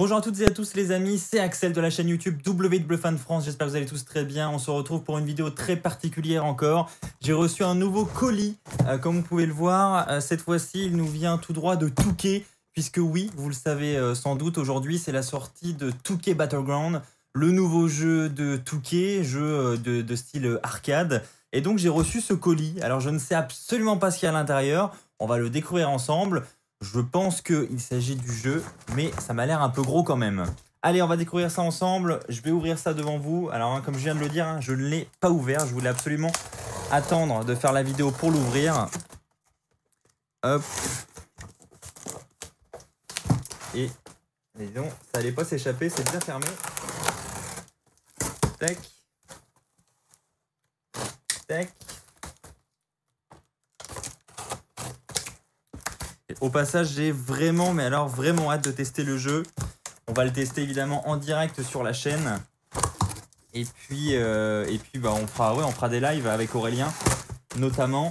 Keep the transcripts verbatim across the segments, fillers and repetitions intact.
Bonjour à toutes et à tous les amis, c'est Axel de la chaîne YouTube W W Fan France, j'espère que vous allez tous très bien. On se retrouve pour une vidéo très particulière encore. J'ai reçu un nouveau colis, euh, comme vous pouvez le voir. Euh, cette fois-ci, il nous vient tout droit de Touquet, puisque oui, vous le savez euh, sans doute, aujourd'hui c'est la sortie de Touquet Battleground, le nouveau jeu de Touquet, jeu euh, de, de style arcade. Et donc j'ai reçu ce colis, alors je ne sais absolument pas ce qu'il y a à l'intérieur, on va le découvrir ensemble. Je pense qu'il s'agit du jeu, mais ça m'a l'air un peu gros quand même. Allez, on va découvrir ça ensemble. Je vais ouvrir ça devant vous. Alors, hein, comme je viens de le dire, hein, je ne l'ai pas ouvert. Je voulais absolument attendre de faire la vidéo pour l'ouvrir. Hop. Et, dis donc, ça allait pas s'échapper, c'est bien fermé. Tac. Tac. Au passage, j'ai vraiment, mais alors vraiment hâte de tester le jeu. On va le tester évidemment en direct sur la chaîne. Et puis, euh, et puis bah, on, fera, ouais, on fera des lives avec Aurélien, notamment.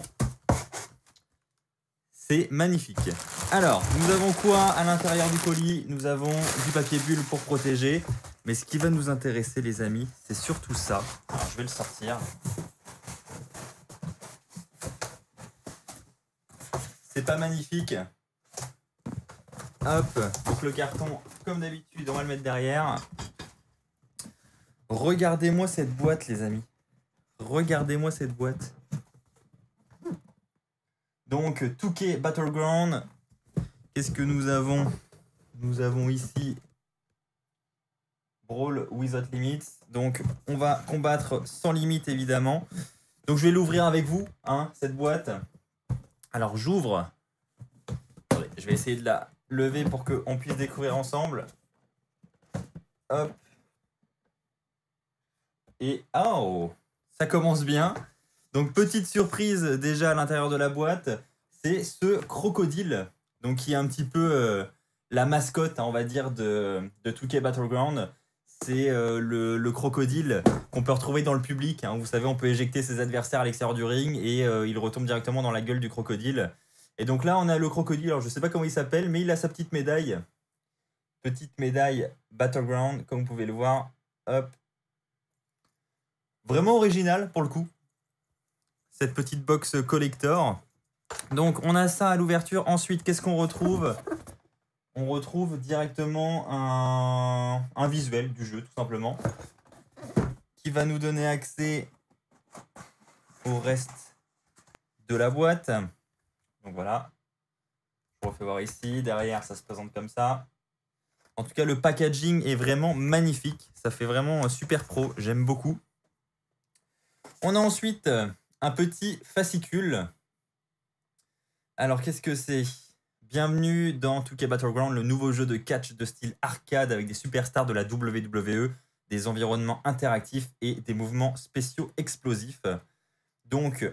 C'est magnifique. Alors, nous avons quoi à l'intérieur du colis? Nous avons du papier bulle pour protéger. Mais ce qui va nous intéresser, les amis, c'est surtout ça. Alors, je vais le sortir. C'est pas magnifique? Hop, donc le carton, comme d'habitude, on va le mettre derrière. Regardez-moi cette boîte, les amis. Regardez-moi cette boîte. Donc, Touquet Battleground. Qu'est-ce que nous avons? Nous avons ici Brawl Without Limits. Donc, on va combattre sans limite, évidemment. Donc, je vais l'ouvrir avec vous, hein, cette boîte. Alors, j'ouvre. Je vais essayer de la lever pour qu'on puisse découvrir ensemble. Hop. Et oh, ça commence bien. Donc, petite surprise déjà à l'intérieur de la boîte, c'est ce crocodile. Donc, qui est un petit peu euh, la mascotte, hein, on va dire, de, de Touquet Battleground. C'est euh, le, le crocodile qu'on peut retrouver dans le public. Hein. Vous savez, on peut éjecter ses adversaires à l'extérieur du ring et euh, il retombe directement dans la gueule du crocodile. Et donc là, on a le crocodile. Alors, je ne sais pas comment il s'appelle, mais il a sa petite médaille. Petite médaille Battleground, comme vous pouvez le voir. Hop. Vraiment original, pour le coup. Cette petite box collector. Donc, on a ça à l'ouverture. Ensuite, qu'est-ce qu'on retrouve? On retrouve directement un, un visuel du jeu, tout simplement. Qui va nous donner accès au reste de la boîte. Donc voilà, je vous refais voir ici, derrière ça se présente comme ça. En tout cas, le packaging est vraiment magnifique, ça fait vraiment super pro, j'aime beaucoup. On a ensuite un petit fascicule. Alors qu'est-ce que c'est? Bienvenue dans Touquet Battleground, le nouveau jeu de catch de style arcade avec des superstars de la W W E, des environnements interactifs et des mouvements spéciaux explosifs. Donc,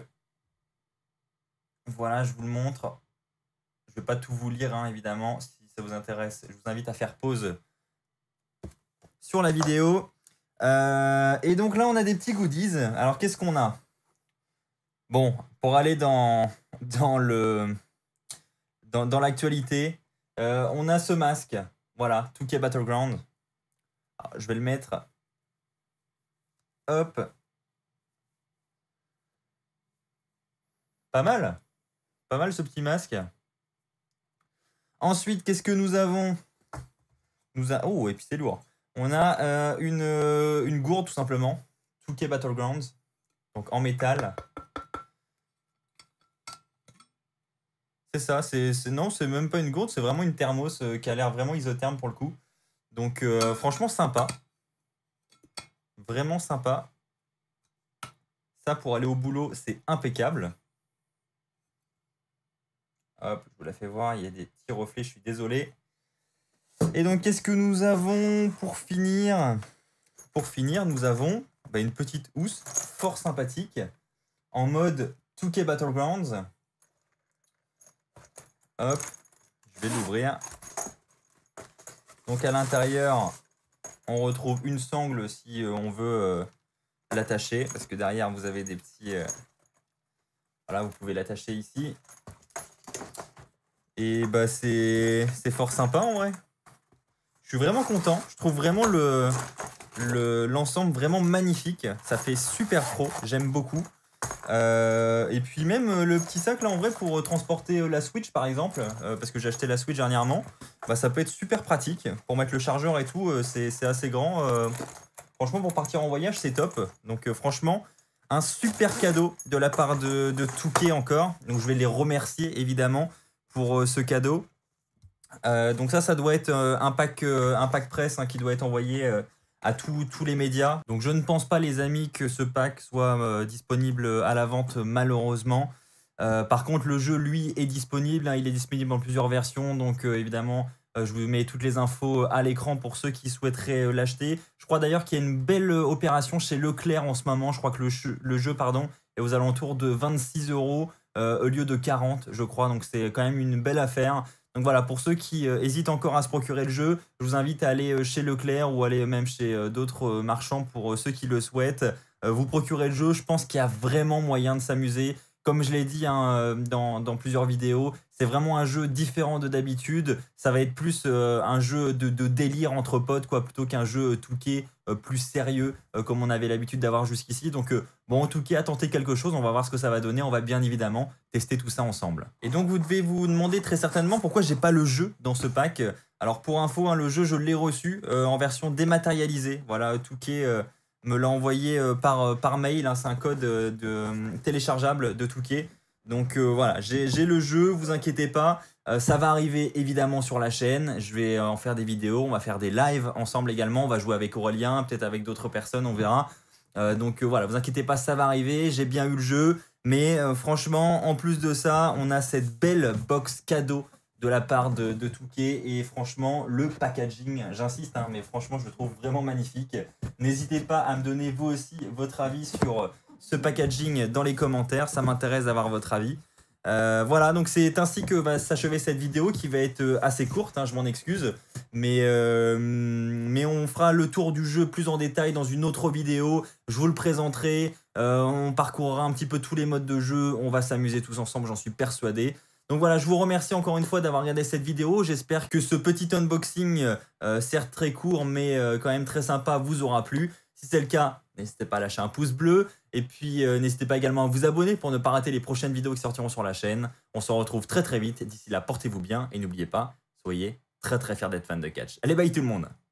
voilà, je vous le montre. Je ne vais pas tout vous lire, hein, évidemment. Si ça vous intéresse, je vous invite à faire pause sur la vidéo. Euh, et donc là, on a des petits goodies. Alors, qu'est-ce qu'on a? Bon, pour aller dans, dans le dans, dans l'actualité, euh, on a ce masque. Voilà, Touquet Battleground. Alors, je vais le mettre. Hop. Pas mal. Pas mal ce petit masque. Ensuite, qu'est-ce que nous avons? Nous a... Oh, et puis c'est lourd. On a euh, une, euh, une gourde, tout simplement. Touquet Battlegrounds. Donc en métal. C'est ça. C'est, non, c'est même pas une gourde. C'est vraiment une thermos euh, qui a l'air vraiment isotherme pour le coup. Donc euh, franchement, sympa. Vraiment sympa. Ça, pour aller au boulot, c'est impeccable. Hop, je vous la fais voir, il y a des petits reflets, je suis désolé. Et donc, qu'est-ce que nous avons pour finir? Pour finir, nous avons bah, une petite housse fort sympathique en mode Touquet Battlegrounds. Hop, je vais l'ouvrir. Donc, à l'intérieur, on retrouve une sangle si on veut euh, l'attacher. Parce que derrière, vous avez des petits... Euh... Voilà, vous pouvez l'attacher ici. Et bah c'est fort sympa en vrai. Je suis vraiment content. Je trouve vraiment le l'ensemble le, vraiment magnifique. Ça fait super pro. J'aime beaucoup. Euh, et puis même le petit sac là en vrai pour transporter la Switch par exemple, euh, parce que j'ai acheté la Switch dernièrement, bah, ça peut être super pratique pour mettre le chargeur et tout. Euh, c'est assez grand. Euh, franchement pour partir en voyage c'est top. Donc euh, franchement un super cadeau de la part de, de Touquet encore. Donc je vais les remercier évidemment pour euh, ce cadeau. Euh, donc ça, ça doit être euh, un pack, euh, un pack presse hein, qui doit être envoyé euh, à tous tous les médias. Donc je ne pense pas les amis que ce pack soit euh, disponible à la vente malheureusement. Euh, par contre le jeu lui est disponible, hein, il est disponible en plusieurs versions. Donc euh, évidemment euh, je vous mets toutes les infos à l'écran pour ceux qui souhaiteraient euh, l'acheter. Je crois d'ailleurs qu'il y a une belle opération chez Leclerc en ce moment. Je crois que le, le jeu pardon, est aux alentours de vingt-six euros euh, au lieu de quarante je crois. Donc c'est quand même une belle affaire. Donc voilà, pour ceux qui euh, hésitent encore à se procurer le jeu, je vous invite à aller euh, chez Leclerc ou aller même chez euh, d'autres euh, marchands pour euh, ceux qui le souhaitent. Euh, vous procurer le jeu, je pense qu'il y a vraiment moyen de s'amuser. Comme je l'ai dit hein, euh, dans, dans plusieurs vidéos, c'est vraiment un jeu différent de d'habitude. Ça va être plus euh, un jeu de, de délire entre potes, quoi, plutôt qu'un jeu Touquet euh, plus sérieux, euh, comme on avait l'habitude d'avoir jusqu'ici. Donc euh, bon, en Touquet a tenté quelque chose, on va voir ce que ça va donner. On va bien évidemment tester tout ça ensemble. Et donc vous devez vous demander très certainement pourquoi j'ai pas le jeu dans ce pack. Alors pour info, hein, le jeu je l'ai reçu euh, en version dématérialisée. Voilà, Touquet euh, me l'a envoyé euh, par, euh, par mail, hein, c'est un code euh, de, euh, téléchargeable de Touquet. Donc euh, voilà, j'ai le jeu, vous inquiétez pas. Euh, ça va arriver évidemment sur la chaîne. Je vais en faire des vidéos, on va faire des lives ensemble également. On va jouer avec Aurélien, peut-être avec d'autres personnes, on verra. Euh, donc euh, voilà, vous inquiétez pas, ça va arriver. J'ai bien eu le jeu. Mais euh, franchement, en plus de ça, on a cette belle box cadeau de la part de, de Touquet. Et franchement, le packaging, j'insiste, hein, mais franchement, je le trouve vraiment magnifique. N'hésitez pas à me donner vous aussi votre avis sur ce packaging dans les commentaires. Ça m'intéresse d'avoir votre avis. Euh, voilà, donc c'est ainsi que va s'achever cette vidéo qui va être assez courte, hein, je m'en excuse. Mais, euh, mais on fera le tour du jeu plus en détail dans une autre vidéo. Je vous le présenterai. Euh, on parcourra un petit peu tous les modes de jeu. On va s'amuser tous ensemble, j'en suis persuadé. Donc voilà, je vous remercie encore une fois d'avoir regardé cette vidéo. J'espère que ce petit unboxing, euh, certes très court, mais euh, quand même très sympa, vous aura plu. Si c'est le cas, n'hésitez pas à lâcher un pouce bleu. Et puis, euh, n'hésitez pas également à vous abonner pour ne pas rater les prochaines vidéos qui sortiront sur la chaîne. On se retrouve très très vite. D'ici là, portez-vous bien et n'oubliez pas, soyez très très fiers d'être fan de catch. Allez, bye tout le monde!